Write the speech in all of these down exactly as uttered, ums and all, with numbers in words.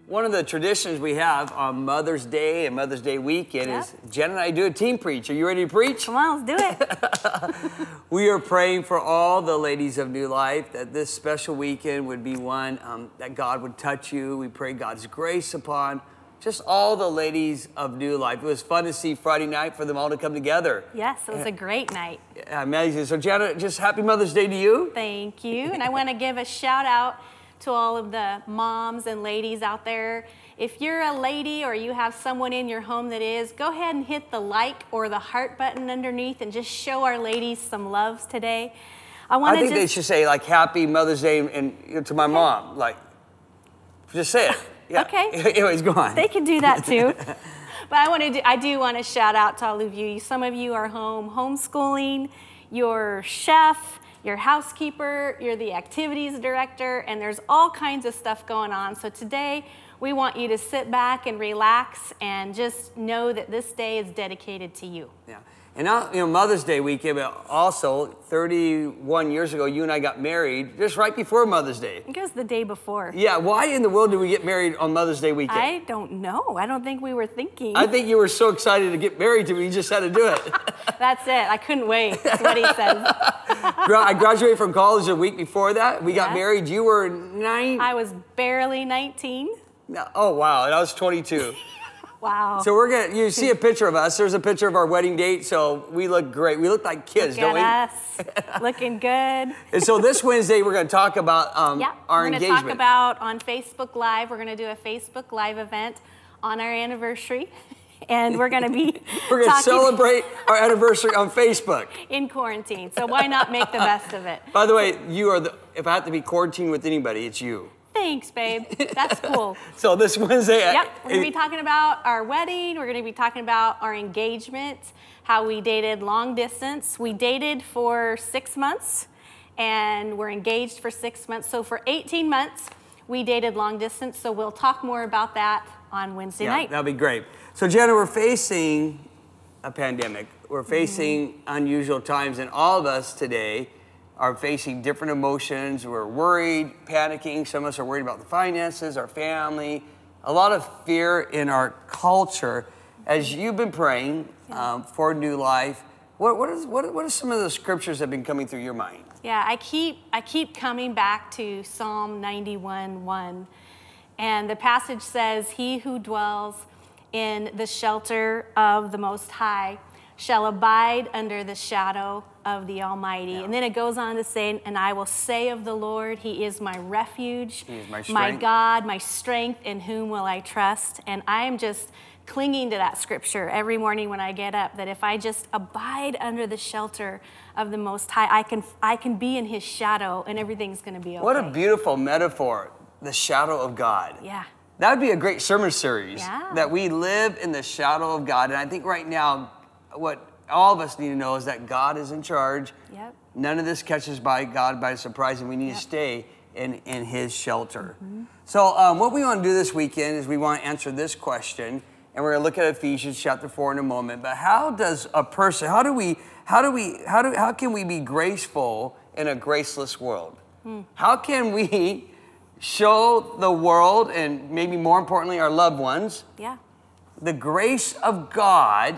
One of the traditions we have on Mother's Day and Mother's Day weekend Yep. is Jen and I do a team preach. Are you ready to preach? Come on, let's do it. We are praying for all the ladies of New Life that this special weekend would be one um, that God would touch you. We pray God's grace upon just all the ladies of New Life. It was fun to see Friday night for them all to come together. Yes, it was a great night. Amazing. So Jenna, just happy Mother's Day to you. Thank you. And I want to give a shout out to all of the moms and ladies out there. If you're a lady or you have someone in your home that is, go ahead and hit the like or the heart button underneath and just show our ladies some loves today. I want I to think just, they should say like Happy Mother's Day and, and to my mom. Like, just say it. Yeah. Okay. Anyways, go on. They can do that too. But I want to do, I do want to shout out to all of you. Some of you are home homeschooling, you're chef, you're housekeeper, you're the activities director, and there's all kinds of stuff going on. So today, we want you to sit back and relax and just know that this day is dedicated to you. Yeah. And now, you know, Mother's Day weekend, but also thirty-one years ago, you and I got married just right before Mother's Day. I think it was the day before. Yeah, why in the world did we get married on Mother's Day weekend? I don't know. I don't think we were thinking. I think you were so excited to get married to me, you just had to do it. That's it. I couldn't wait. That's what he says. I graduated from college a week before that. We got Yeah. married. You were nine? I was barely nineteen. No, oh, wow. And I was twenty-two. Wow. So we're going to, you see a picture of us. There's a picture of our wedding date. So we look great. We look like kids, Look don't we? at us. Looking good. And so this Wednesday, we're going to talk about um, Yeah, our we're going to engagement. talk about on Facebook Live. We're going to do a Facebook Live event on our anniversary. And we're going to be We're going to talking celebrate our anniversary on Facebook. in quarantine. So why not make the best of it? By the way, you are the, if I have to be quarantined with anybody, it's you. Thanks, babe. That's cool. So this Wednesday. Yep, we're going to be talking about our wedding. We're going to be talking about our engagement, how we dated long distance. We dated for six months, and we're engaged for six months. So for eighteen months, we dated long distance. So we'll talk more about that on Wednesday Yeah, night. that'll be great. So Jenna, we're facing a pandemic. We're facing mm-hmm. unusual times, and all of us today are facing different emotions. We're worried, panicking. Some of us are worried about the finances, our family, a lot of fear in our culture. As you've been praying um, for New Life, what, what, is, what, what are some of the scriptures that have been coming through your mind? Yeah, I keep, I keep coming back to Psalm ninety-one one. And the passage says, "He who dwells in the shelter of the Most High shall abide under the shadow of the Almighty." Yeah. And then it goes on to say, "And I will say of the Lord, He is my refuge, He is my strength. my God, my strength, in whom will I trust." And I am just clinging to that scripture every morning when I get up, that if I just abide under the shelter of the Most High, I can, I can be in His shadow and everything's going to be okay. What a beautiful metaphor, the shadow of God. Yeah. That would be a great sermon series, Yeah. that we live in the shadow of God. And I think right now, what all of us need to know is that God is in charge. Yep. None of this catches by God by surprise, and we need Yep. to stay in, in His shelter. Mm-hmm. So um, what we want to do this weekend is we want to answer this question, and we're going to look at Ephesians chapter four in a moment. But how does a person, how do we, how do we, how do, how can we be graceful in a graceless world? Hmm. How can we show the world, and maybe more importantly, our loved ones, Yeah. the grace of God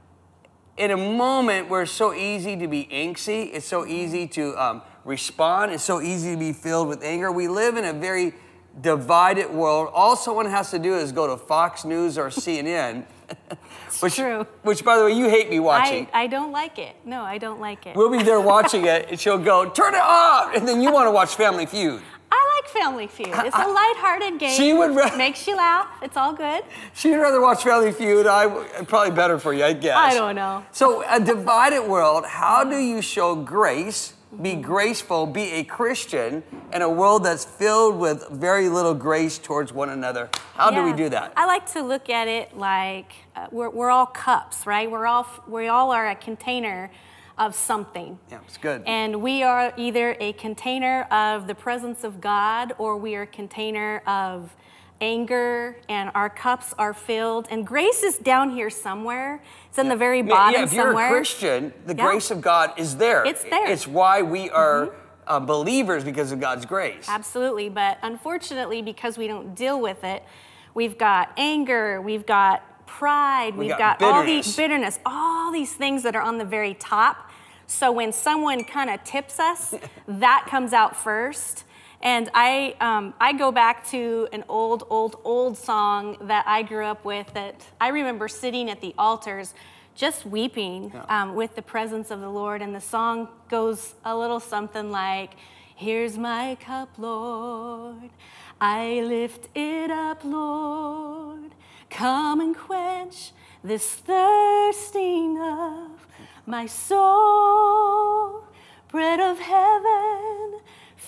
in a moment where it's so easy to be angsty, it's so easy to um, respond, it's so easy to be filled with anger. We live in a very divided world. All someone has to do is go to Fox News or C N N. which, true. Which, by the way, you hate me watching. I, I don't like it. No, I don't like it. We'll be there watching it, and she'll go, "Turn it off!" And then you want to watch Family Feud. I like Family Feud. It's a lighthearted game. She would ra- Makes you laugh. It's all good. She'd rather watch Family Feud. I probably better for you, I guess. I don't know. So, a divided world. How do you show grace? Be graceful. Be a Christian in a world that's filled with very little grace towards one another. How do we Yeah. do that? I like to look at it like uh, we're we're all cups, right? We're all we all are a container of something. Yeah, it's good. And we are either a container of the presence of God, or we are a container of anger, and our cups are filled. And grace is down here somewhere. It's in yeah. the very Yeah, bottom yeah, if you're somewhere. a Christian, the Yeah. grace of God is there. It's there. It's why we are uh, believers because of God's grace. Absolutely, but unfortunately, because we don't deal with it, we've got anger, we've got pride, we we've got, got all bitterness. these bitterness, all these things that are on the very top. So when someone kind of tips us, that comes out first. And I, um, I go back to an old, old, old song that I grew up with that I remember sitting at the altars just weeping yeah. um, with the presence of the Lord. And the song goes a little something like, here's my cup, Lord, I lift it up, Lord, come and quench this thirsting of my soul, bread of heaven,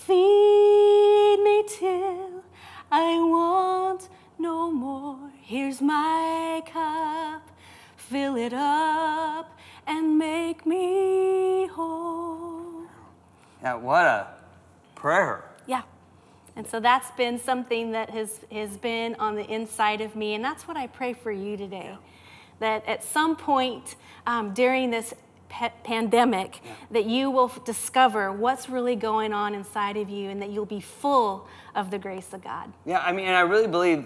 feed me till I want no more. Here's my cup, fill it up and make me whole. Yeah, what a prayer. Yeah. And so that's been something that has, has been on the inside of me. And that's what I pray for you today. Yeah. That at some point um, during this pe- pandemic, yeah. that you will f- discover what's really going on inside of you and that you'll be full of the grace of God. Yeah, I mean, and I really believe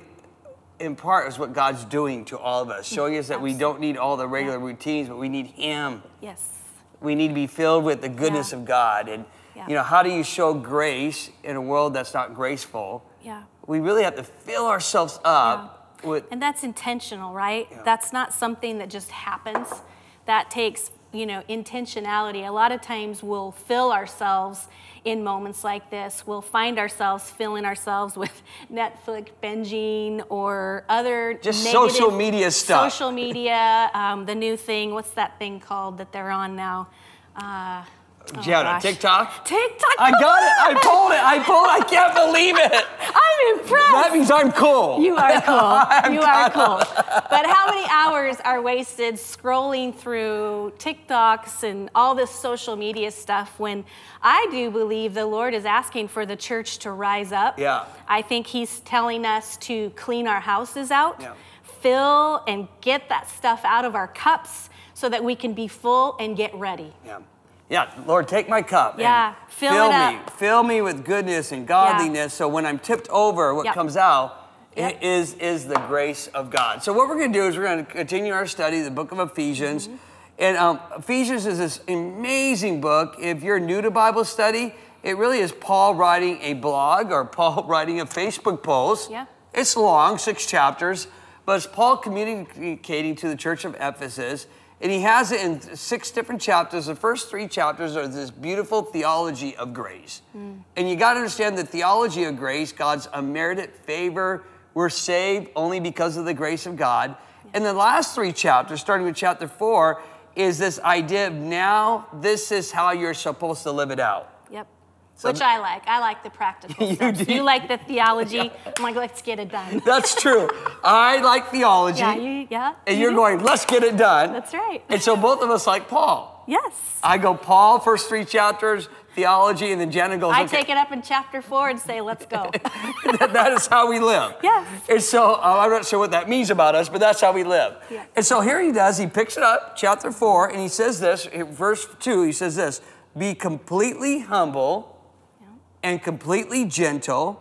in part is what God's doing to all of us, showing us that Absolutely. we don't need all the regular Yeah. routines, but we need Him. Yes. We need to be filled with the goodness Yeah. of God. And, Yeah. you know, how do you show grace in a world that's not graceful? Yeah. We really have to fill ourselves up with... And that's intentional, right? Yeah. That's not something that just happens. That takes, you know, intentionality. A lot of times we'll fill ourselves in moments like this. We'll find ourselves filling ourselves with Netflix binging or other Just negative social media stuff. Social media, um, the new thing. What's that thing called that they're on now? Uh, oh Jenna, gosh. TikTok? TikTok. I got it. I pulled it. I pulled it. I can't believe it. I'm impressed. That means I'm cool. You are cool. I'm You are kinda- cool. But how many hours are wasted scrolling through TikToks and all this social media stuff when I do believe the Lord is asking for the church to rise up? Yeah. I think He's telling us to clean our houses out, Yeah. fill and get that stuff out of our cups so that we can be full and get ready. Yeah. Yeah, Lord, take my cup. Yeah, and fill fill it me. up. Fill me with goodness and godliness. So when I'm tipped over, what Yep. comes out Yep. is, is the grace of God. So what we're going to do is we're going to continue our study, the book of Ephesians. Mm-hmm. And um, Ephesians is this amazing book. If you're new to Bible study, it really is Paul writing a blog or Paul writing a Facebook post. Yeah. It's long, six chapters, but it's Paul communicating to the church of Ephesus. And he has it in six different chapters. The first three chapters are this beautiful theology of grace. Mm. And you got to understand the theology of grace, God's unmerited favor. We're saved only because of the grace of God. Yeah. And the last three chapters, starting with chapter four, is this idea of now this is how you're supposed to live it out. Yep. So Which I like. I like the practical you stuff. do. You like the theology. I'm like, let's get it done. That's true. I like theology. Yeah, you, yeah. And you you're do. going, let's get it done. That's right. And so both of us like Paul. Yes. I go Paul, first three chapters, theology, and then Jenna goes, I okay. take it up in chapter four and say, let's go. that, that is how we live. Yes. And so uh, I'm not sure what that means about us, but that's how we live. Yeah. And so here he does, he picks it up, chapter four, and he says this, verse two, he says this, be completely humble yeah. and completely gentle,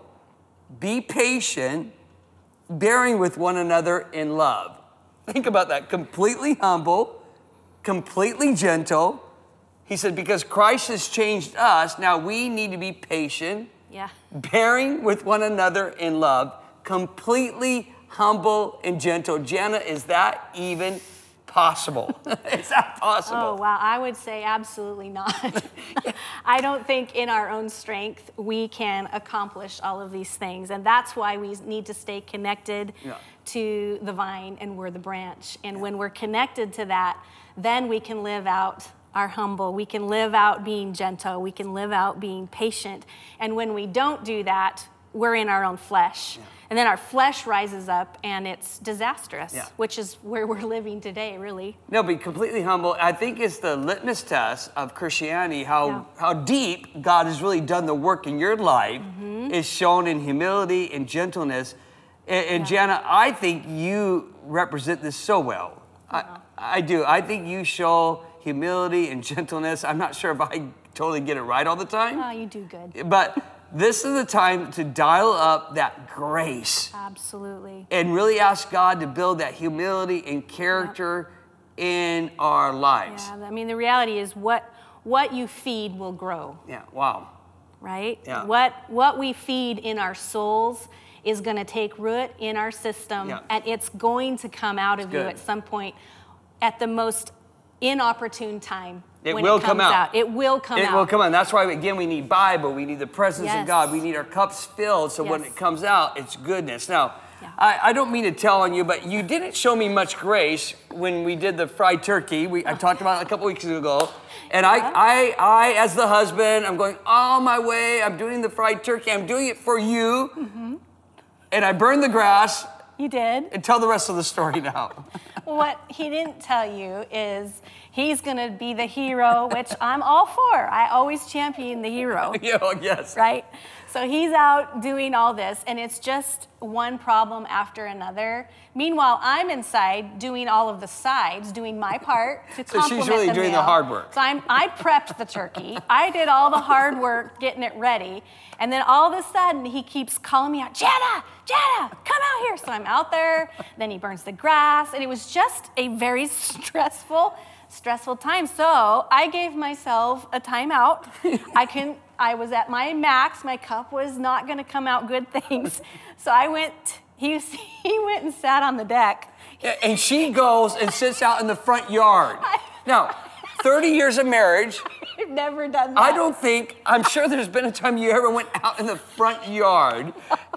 be patient, bearing with one another in love. Think about that, completely humble, completely gentle. He said, because Christ has changed us, now we need to be patient, Yeah. bearing with one another in love, completely humble and gentle. Jenna, is that even possible? Is that possible? Oh, wow. I would say absolutely not. I don't think in our own strength we can accomplish all of these things. And that's why we need to stay connected Yeah. to the vine and we're the branch. And when we're connected to that, then we can live out our humble. We can live out being gentle. We can live out being patient. And when we don't do that, we're in our own flesh. Yeah. And then our flesh rises up and it's disastrous, Yeah. which is where we're living today, really. No, be completely humble. I think it's the litmus test of Christianity, how, Yeah. how deep God has really done the work in your life Mm-hmm. is shown in humility and gentleness. And, and Yeah. Jana, I think you represent this so well. Uh-huh. I, I do. I think you show humility and gentleness. I'm not sure if I totally get it right all the time. Oh, you do good. But this is the time to dial up that grace. Absolutely. And really ask God to build that humility and character yep. in our lives. Yeah, I mean, the reality is what what you feed will grow. Yeah, wow. Right? Yeah. What, what we feed in our souls is going to take root in our system, yeah. and it's going to come out of That's you good. at some point at the most inopportune time. It when will it comes come out. out. It will come it out. It will come out. That's why, again, we need Bible. We need the presence yes. of God. We need our cups filled so yes. when it comes out, it's goodness. Now, yeah. I, I don't mean to tell on you, but you didn't show me much grace when we did the fried turkey. We, I talked about it a couple weeks ago. And yeah. I, I, I, as the husband, I'm going on my way. I'm doing the fried turkey. I'm doing it for you. Mm-hmm. And I burned the grass. You did. And tell the rest of the story now. What he didn't tell you is he's going to be the hero, which I'm all for. I always champion the hero. Yeah, yes. Right? So he's out doing all this, and it's just one problem after another. Meanwhile, I'm inside doing all of the sides, doing my part to so complement she's really the doing meal. the hard work. So I'm, I prepped the turkey. I did all the hard work getting it ready. And then all of a sudden, he keeps calling me out, Jana, Jana, come out here. So I'm out there. Then he burns the grass. And it was just a very stressful, stressful time. So I gave myself a timeout. I can. I was at my max. My cup was not going to come out good things. So I went, he, was, he went and sat on the deck. Yeah, and she goes and sits out in the front yard. Now, thirty years of marriage. I've never done that. I don't think, I'm sure there's been a time you ever went out in the front yard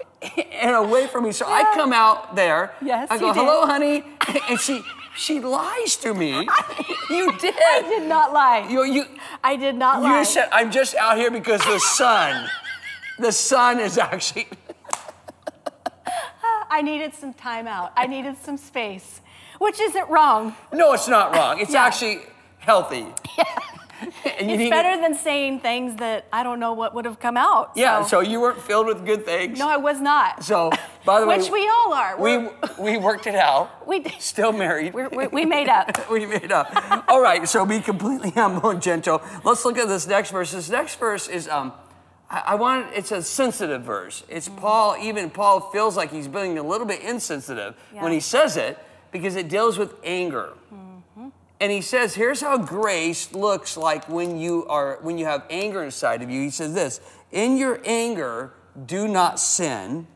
and away from me. So yeah. I come out there. Yes, I go, you did. hello, honey. And she she lies to me. You did. I did not lie. You, you, I did not lie. You said, I'm just out here because the sun, the sun is actually. I needed some time out. I needed some space, which isn't wrong. No, it's not wrong. It's yeah. actually healthy. Yeah. And you it's better than saying things that I don't know what would have come out. Yeah, so, so you weren't filled with good things. No, I was not. So, by the way, which we all are. We we worked it out. We did. Still married. We're, we we made up. we made up. All right, so be completely humble and gentle. Let's look at this next verse. This next verse is um, I, I want it's a sensitive verse. It's mm-hmm. Paul. Even Paul feels like he's being a little bit insensitive yeah. when he says it because it deals with anger. Mm-hmm. And he says, here's how grace looks like when you are when you have anger inside of you. He says this, in your anger, do not sin.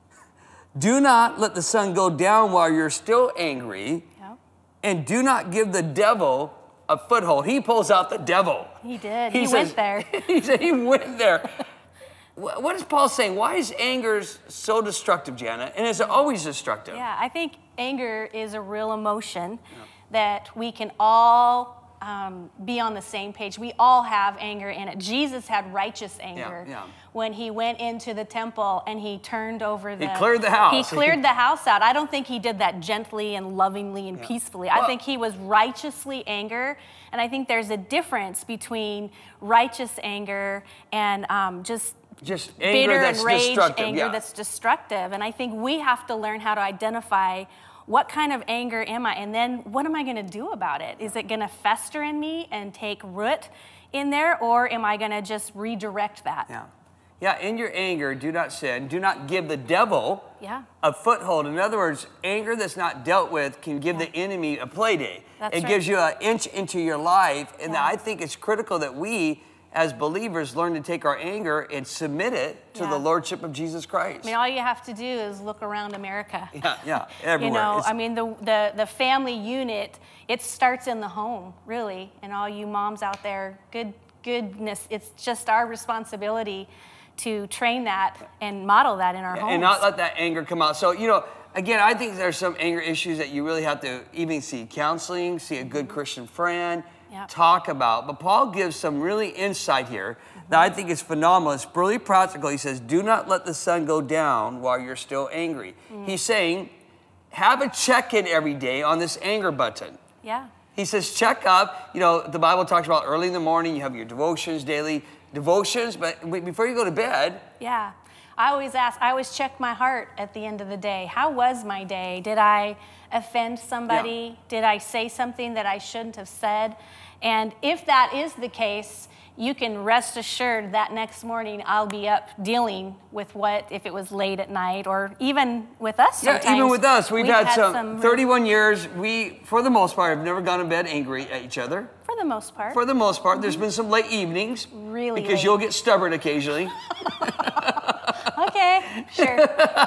Do not let the sun go down while you're still angry. Yep. And do not give the devil a foothold. He pulls out the devil. He did. He, he says, went there. He said he went there. What is Paul saying? Why is anger so destructive, Jana? And is it always destructive? Yeah, I think anger is a real emotion. Yeah. That we can all um, be on the same page. We all have anger in it. Jesus had righteous anger yeah, yeah. when he went into the temple and he turned over the... He cleared the house. He cleared the house out. I don't think he did that gently and lovingly and yeah. peacefully. Well, I think he was righteously angry, and I think there's a difference between righteous anger and um, just... Just anger bitter that's and rage destructive. anger yeah. that's destructive. And I think we have to learn how to identify what kind of anger am I? And then what am I going to do about it? Is it going to fester in me and take root in there? Or am I going to just redirect that? Yeah. Yeah, in your anger, do not sin. Do not give the devil yeah. a foothold. In other words, anger that's not dealt with can give yeah. the enemy a play day. That's it right. gives you an inch into your life. And yeah. I think it's critical that we, as believers, learn to take our anger and submit it to yeah. the Lordship of Jesus Christ. I mean, all you have to do is look around America. Yeah, yeah, everywhere. You know, it's, I mean, the, the, the family unit, it starts in the home, really. And all you moms out there, good goodness, it's just our responsibility to train that and model that in our homes. And not let that anger come out. So, you know, again, I think there's some anger issues that you really have to even see counseling, see a good Christian friend, Yep. talk about. But Paul gives some really insight here mm-hmm. that I think is phenomenal. It's really practical. He says, do not let the sun go down while you're still angry. Mm. He's saying, have a check-in every day on this anger button. Yeah. He says, check up. You know, the Bible talks about early in the morning, you have your devotions, daily devotions, but before you go to bed. Yeah. I always ask, I always check my heart at the end of the day. How was my day? Did I offend somebody? Yeah. Did I say something that I shouldn't have said? And if that is the case, you can rest assured that next morning I'll be up dealing with what, if it was late at night, or even with us sometimes. Yeah, even with us. We've, we've had, had some, some thirty-one years, we, for the most part, have never gone to bed angry at each other. For the most part. For the most part. There's been some late evenings. Really Because late. you'll get stubborn occasionally. Okay, sure,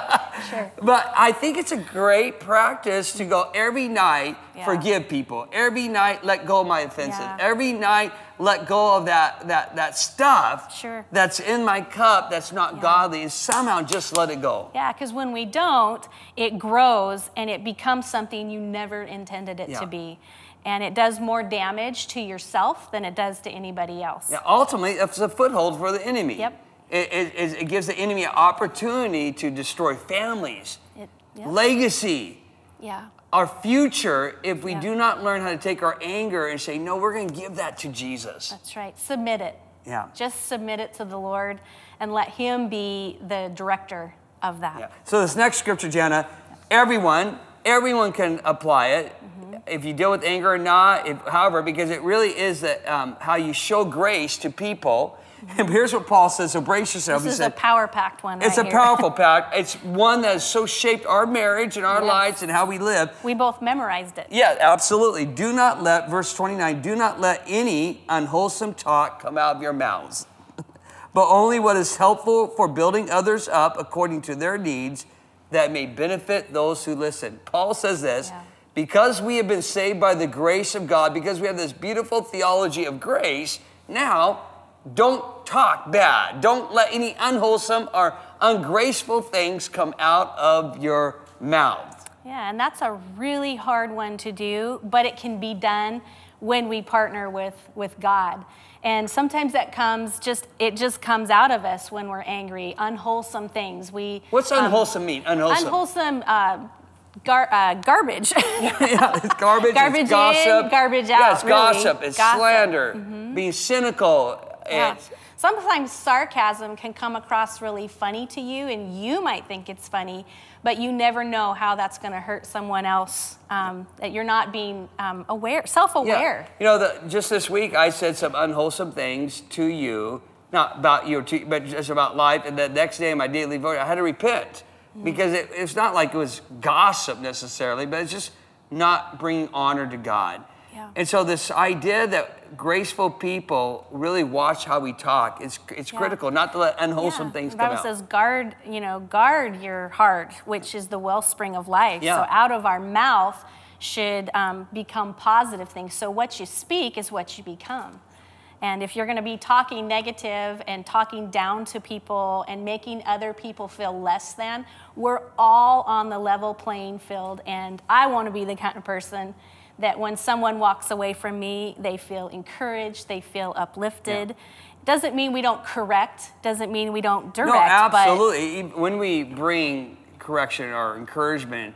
sure. But I think it's a great practice to go every night, Yeah. forgive people. Every night, let go of my offenses. Yeah. Every night, let go of that that that stuff Sure. that's in my cup that's not Yeah. godly, and somehow just let it go. Yeah, because when we don't, it grows and it becomes something you never intended it Yeah. to be. And it does more damage to yourself than it does to anybody else. Yeah, ultimately, it's a foothold for the enemy. Yep. It, it, it gives the enemy an opportunity to destroy families, It, yep. legacy, Yeah. our future, if we Yeah. do not learn how to take our anger and say, no, we're going to give that to Jesus. That's right. Submit it. Yeah. Just submit it to the Lord and let Him be the director of that. Yeah. So this next scripture, Jenna, everyone, everyone can apply it. Mm-hmm. If you deal with anger or not, if, however, because it really is that, um, how you show grace to people. And here's what Paul says, so brace yourself. This He is said, a power-packed one it's right a here. powerful pact. It's one that has so shaped our marriage and our Yes. lives and how we live. We both memorized it. Yeah, absolutely. Do not let, verse twenty-nine, do not let any unwholesome talk come out of your mouths, but only what is helpful for building others up according to their needs, that may benefit those who listen. Paul says this, Yeah. because we have been saved by the grace of God, because we have this beautiful theology of grace, now don't talk bad. Don't let any unwholesome or ungraceful things come out of your mouth. Yeah, and that's a really hard one to do, but it can be done when we partner with, with God. And sometimes that comes just, it just comes out of us when we're angry, unwholesome things. We What's um, unwholesome mean? Unwholesome. Unwholesome uh, gar, uh, garbage. Yeah, it's garbage, Garbage it's gossip. in, garbage Yeah, out, it's really. gossip, it's Gossip. slander, Mm-hmm. being cynical. Yeah. It's, Sometimes sarcasm can come across really funny to you, and you might think it's funny, but you never know how that's going to hurt someone else. Um, that you're not being um, aware, self-aware. yeah. You know, the, just this week I said some unwholesome things to you, not about you, to, but just about life. And the next day in my daily vote, I had to repent Mm. because it, it's not like it was gossip necessarily, but it's just not bringing honor to God. Yeah. And so this idea that graceful people really watch how we talk, it's, it's Yeah. critical, not to let unwholesome Yeah. things the come Bible out. says, guard, you know, guard your heart, which is the wellspring of life. Yeah. So out of our mouth should um, become positive things. So what you speak is what you become. And if you're going to be talking negative and talking down to people and making other people feel less than, we're all on the level playing field. And I want to be the kind of person that when someone walks away from me, they feel encouraged, they feel uplifted. Yeah. Doesn't mean we don't correct, doesn't mean we don't direct. No, absolutely. When we bring correction or encouragement,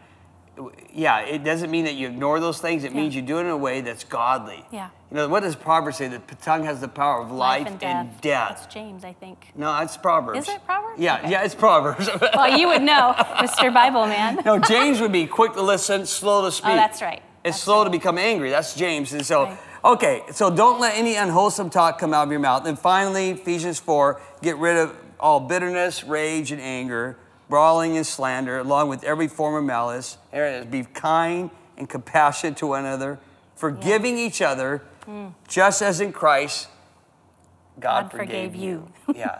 yeah, it doesn't mean that you ignore those things. It Yeah. means you do it in a way that's godly. Yeah. You know, what does Proverbs say? The tongue has the power of But life, life and and death. death. That's James, I think. No, it's Proverbs. Is it Proverbs? Yeah, Okay. yeah, it's Proverbs. Well, you would know, Mister Bible Man. No, James would be quick to listen, slow to speak. Oh, that's right. It's That's slow right. to become angry. That's James. And so, Right. okay, so don't let any unwholesome talk come out of your mouth. And finally, Ephesians four, get rid of all bitterness, rage, and anger, brawling and slander, along with every form of malice. There it is. Be kind and compassionate to one another, forgiving each other, just as in Christ God, God forgave, forgave you. you. Yeah.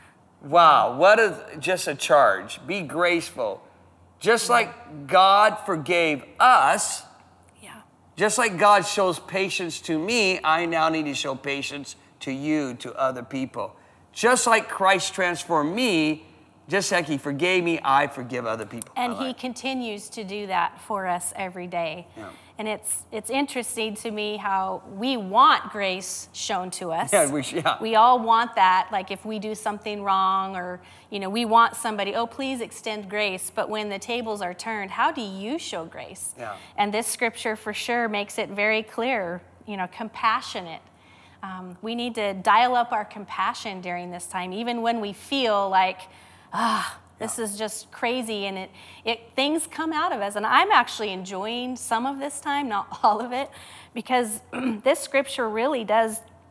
Wow, what a just a charge. Be graceful. Just like God forgave us, Yeah. just like God shows patience to me, I now need to show patience to you, to other people. Just like Christ transformed me, just like he forgave me, I forgive other people. And I he like. continues to do that for us every day. Yeah. And it's it's interesting to me how we want grace shown to us. Yeah, we, yeah. We all want that. Like if we do something wrong, or you know, we want somebody, oh, please extend grace. But when the tables are turned, how do you show grace? Yeah. And this scripture for sure makes it very clear. You know, compassionate. Um, we need to dial up our compassion during this time, even when we feel like, ah, this is just crazy, and it, it things come out of us. And I'm actually enjoying some of this time, not all of it, because this scripture really does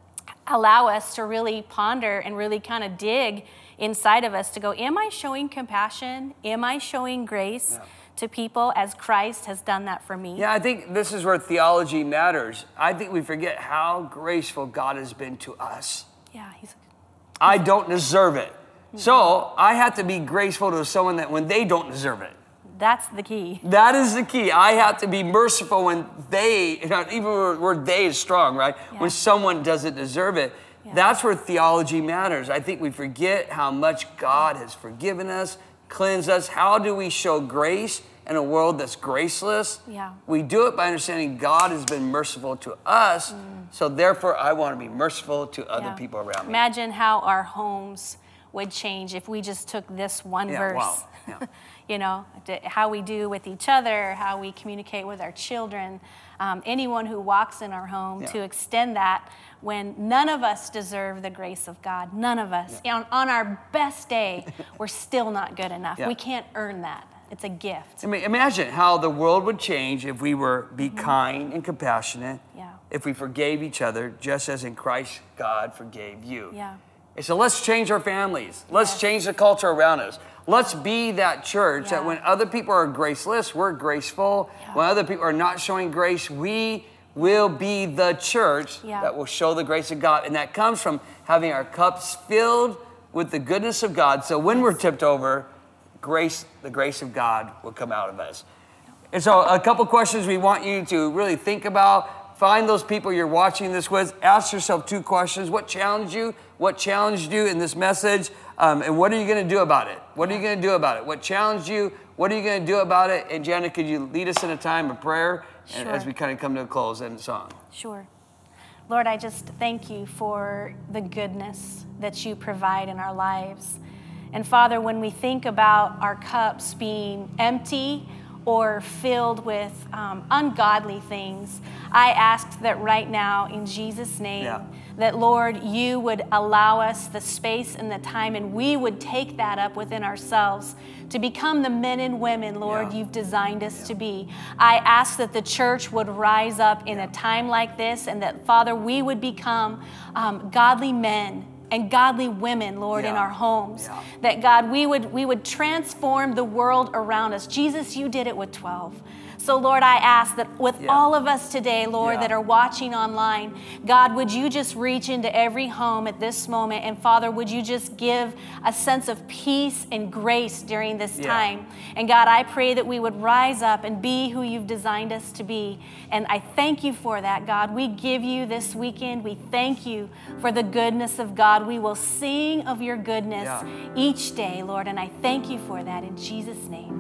allow us to really ponder and really kind of dig inside of us to go, am I showing compassion? Am I showing grace yeah. to people as Christ has done that for me? Yeah, I think this is where theology matters. I think we forget how graceful God has been to us. Yeah, he's. I don't deserve it. Mm-hmm. So I have to be graceful to someone that when they don't deserve it. That's the key. That is the key. I have to be merciful when they, even where, where they is strong, right? Yeah. When someone doesn't deserve it. Yeah. That's where theology matters. I think we forget how much God has forgiven us, cleansed us. How do we show grace in a world that's graceless? Yeah. We do it by understanding God has been merciful to us. Mm. So therefore, I want to be merciful to other yeah. people around me. Imagine how our homes would change if we just took this one yeah, verse. Wow. Yeah. You know, how we do with each other, how we communicate with our children, um, anyone who walks in our home, yeah. to extend that when none of us deserve the grace of God. None of us. Yeah. On, on our best day, we're still not good enough. Yeah. We can't earn that. It's a gift. I mean, imagine how the world would change if we were be mm-hmm. kind and compassionate, yeah. if we forgave each other, just as in Christ God forgave you. Yeah. And so let's change our families. Let's yes. change the culture around us. Let's be that church yeah. that when other people are graceless, we're graceful. Yeah. When other people are not showing grace, we will be the church yeah. that will show the grace of God. And that comes from having our cups filled with the goodness of God. So when yes. we're tipped over, grace, the grace of God will come out of us. And so a couple questions we want you to really think about. Find those people you're watching this with. Ask yourself two questions. What challenged you? What challenged you in this message? Um, and what are you going to do about it? What are you going to do about it? What challenged you? What are you going to do about it? And Jana, could you lead us in a time of prayer sure. as we kind of come to a close and song? Sure. Lord, I just thank you for the goodness that you provide in our lives. And Father, when we think about our cups being empty or filled with um, ungodly things, I ask that right now in Jesus' name, yeah. that Lord, you would allow us the space and the time, and we would take that up within ourselves to become the men and women, Lord, yeah. you've designed us yeah. to be. I ask that the church would rise up in yeah. a time like this, and that, Father, we would become um, godly men and godly women, Lord, yeah. in our homes. Yeah. That, God, we would, we would transform the world around us. Jesus, you did it with twelve. So, Lord, I ask that with yeah. all of us today, Lord, yeah. that are watching online, God, would you just reach into every home at this moment? And, Father, would you just give a sense of peace and grace during this yeah. time? And, God, I pray that we would rise up and be who you've designed us to be. And I thank you for that, God. We give you this weekend. We thank you for the goodness of God. We will sing of your goodness yeah. each day, Lord. And I thank you for that in Jesus' name.